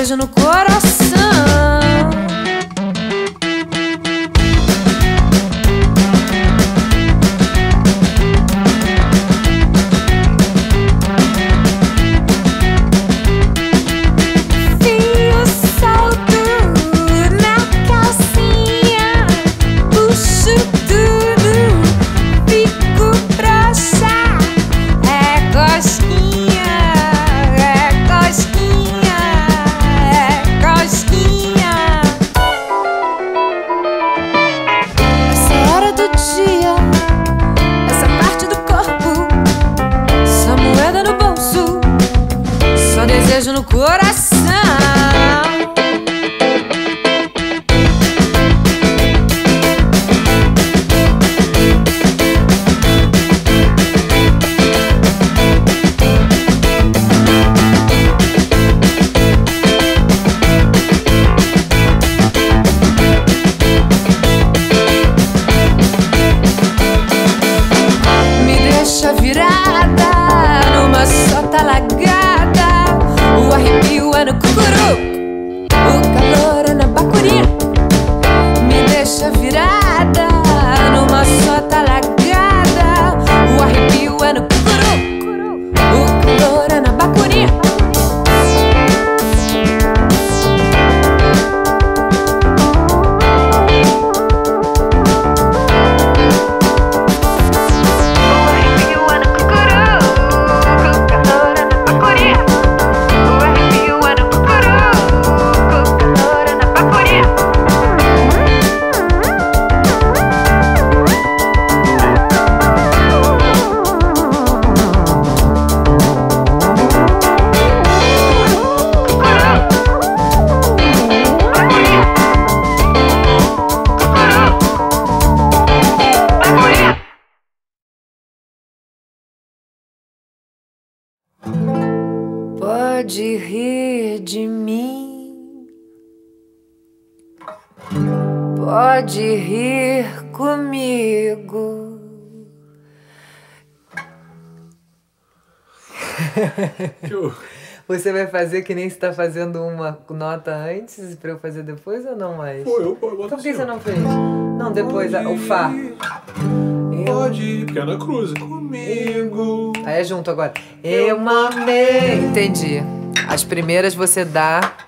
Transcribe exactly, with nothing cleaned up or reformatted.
desejo no coração. Desejo no coração. Me deixa virada numa só talagada. O arrepio é no cucuru, o calor é na bacuri. Me deixa virada numa só talagada. O arrepio é no cucuru, o calor é na bacuri. Pode rir de mim, pode rir comigo. Você vai fazer que nem você tá fazendo uma nota antes pra eu fazer depois ou não mais? Pô, eu, eu Então por que assim, você não fez? Não, depois, pode, o Fá. Pode ir, porque é na cruz. Comigo. Aí é junto agora. Eu mamei. Entendi. As primeiras você dá